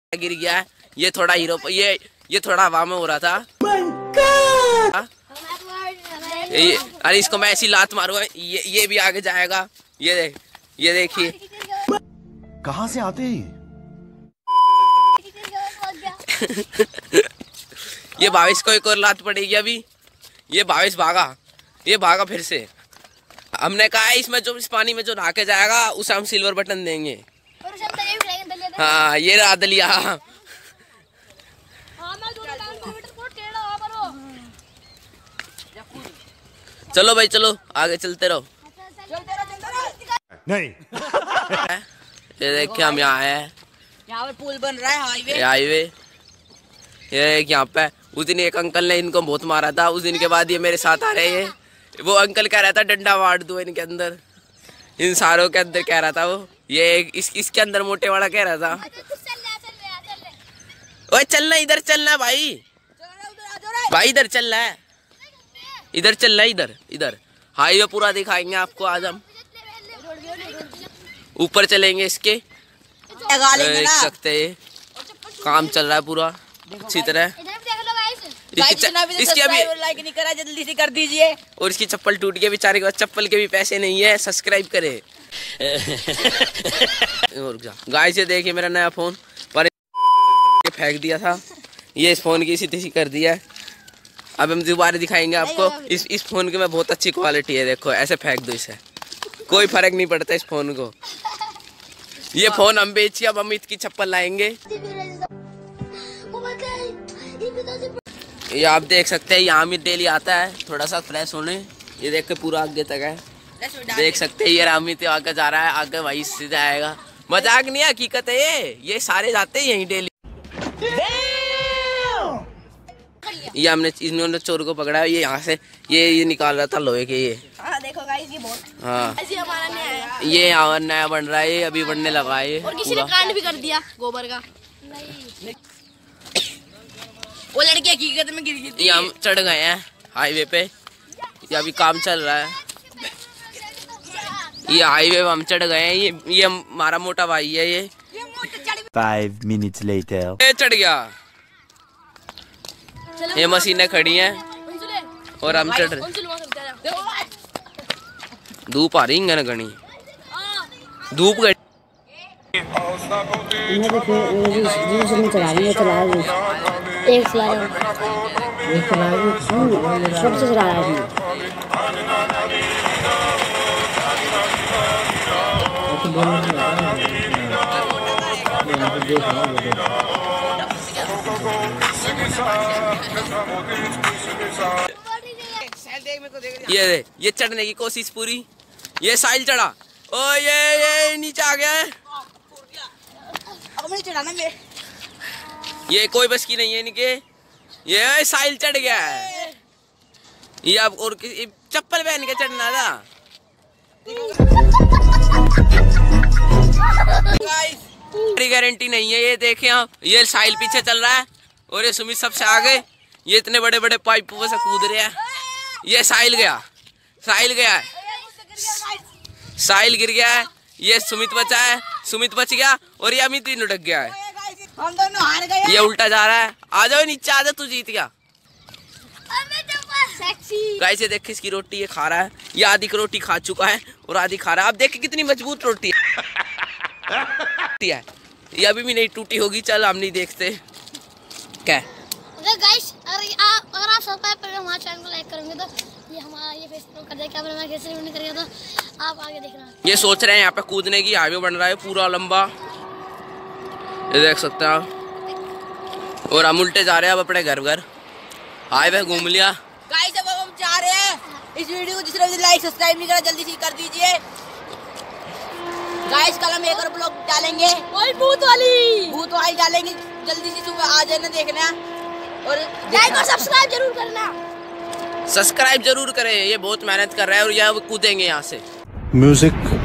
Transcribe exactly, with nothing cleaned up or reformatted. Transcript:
गिर गया है। ये थोड़ा हीरो ये ये थोड़ा हवा में हो रहा था। ये, अरे इसको मैं ऐसी लात मारूंगा, ये ये भी आगे जाएगा। ये देख, ये देखिए कहाँ से आते हैं ये भावेश को एक और लात पड़ेगी अभी। ये भावेश भागा, ये भागा फिर से। हमने कहा है इसमें जो इस पानी में जो नहा के जाएगा उसे हम सिल्वर बटन देंगे। हाँ ये रहा दलिया। चलो भाई चलो आगे चलते रहो। नहीं ये देखिए हम यहाँ आए हैं, यहाँ पर पुल बन रहा है, हाईवे हाईवे। ये यहाँ पे उस दिन एक अंकल ने इनको बहुत मारा था। उस दिन के बाद ये मेरे साथ आ रहे हैं। वो अंकल कह रहा था डंडा मार दो इनके अंदर, इन सारों के अंदर कह रहा था वो। ये इस इसके अंदर मोटे वाला कह रहा था ओए चलना इधर चलना भाई, भाई इधर चल रहा है, इधर चल रहा है, इधर इधर हाईवे पूरा दिखाएंगे आपको। आज हम ऊपर चलेंगे इसके, देख सकते हैं काम चल रहा है पूरा अच्छी तरह। इसकी, इसकी अभी लाइक नहीं करा, जल्दी से कर दीजिए। और इसकी चप्पल टूट गई बेचारे के पास चप्पल के भी पैसे नहीं है। सब्सक्राइब करे। गाइस ये देखिए मेरा नया फोन पर फेंक दिया था, ये इस फोन की इसी तिसी कर दिया है। अब हम दोबारा दिखाएंगे आपको। इस इस फोन की में बहुत अच्छी क्वालिटी है, देखो ऐसे फेंक दो इसे, कोई फर्क नहीं पड़ता इस फोन को। ये फोन हम बेचिए, अब हम इसकी चप्पल लाएंगे। ये आप देख सकते हैं यहाँ में डेली आता है थोड़ा सा फ्रेश होने। ये देख के पूरा आगे तक है, देख सकते हैं। ये रामित आगे जा रहा है, आगे वही सीधा आएगा। मजाक नहीं है, हकीकत है ये ये सारे जाते हैं यहीं डेली। ये हमने इन्होंने चोर को पकड़ा है। ये यहाँ से ये ये निकाल रहा था लोहे के। ये हाँ देखो गाइस, ये बहुत हाँ ऐसे हमारा नया है। ये यहाँ नया बन रहा है, ये अभी बनने लगा है। ये और किसी ने कांड भी कर दिया गोबर का। नहीं वो लड़की हकीकत में गिर गई थी। ये हम चढ़ गए हैं हाईवे पे, ये अभी काम चल रहा है। ये हाईवे पे हम चढ़ गए हैं। ये ये हमारा मोटा भाई है। ये फाइव मिनट्स लेटर ये चढ़ गया। ये मशीनें खड़ी हैं और हम चढ़ रहे। धूप आ रही है घनी, धूप गई। एक चला एक चला सबसे चला रहा है। ये ये चढ़ने की कोशिश पूरी, ये साइल चढ़ा। ओ ये ये नीचे आ गया है। अब नहीं चढ़ाना मेरे, ये कोई बस की नहीं है इनके। ये साइल चढ़ गया है। ये अब और चप्पल पहन के चढ़ना था। गारंटी नहीं है। ये देखे आप, ये साइल पीछे चल रहा है और ये सुमित सबसे आगे। ये इतने बड़े बड़े पाइपों से कूद रहे हैं। ये साहिल गया, साहिल गया है, साहिल गिर गया है। ये सुमित बचा है, सुमित बच गया और ये अमित भी लुढ़क गया है। हम दोनों हार गए। ये उल्टा जा रहा है। आ जाओ नीचे, आ जाओ, तू जीत गया। गाइस ये देख इसकी रोटी ये खा रहा है। ये आधी की रोटी खा चुका है और आधी खा रहा है। आप देख कितनी मजबूत रोटी है। ये अभी भी नहीं टूटी होगी। चल हम नहीं देखते क्या। अगर गाइस अगर आप अगर आप सब्सक्राइब करके हमारे चैनल को लाइक करेंगे तो ये हमारा ये फेसबुक कर देगा। अगर हमारा कैसे नहीं करेगा तो आप आगे देखना। ये सोच रहे हैं यहाँ पे कूदने की, हाईवे बन रहा है पूरा लंबा, ये देख सकते हैं आप। और हम उल्टे जा रहे हैं अब अपने घर घर। हाईवे घूम लिया। गाइस अब हम जा रहे हैं। इस वीडियो को जिसने लाइक सब्सक्राइब नहीं करा जल्दी से कर दीजिए। गाइस कल हम एक और ब्लॉग डालेंगे, और भूत वाली भूत वाली डालेंगे। जल्दी से सुबह आ जाना देखना और लाइक और सब्सक्राइब जरूर करना। सब्सक्राइब जरूर करें, ये बहुत मेहनत कर रहा है और ये अब कूदेंगे यहाँ से। म्यूजिक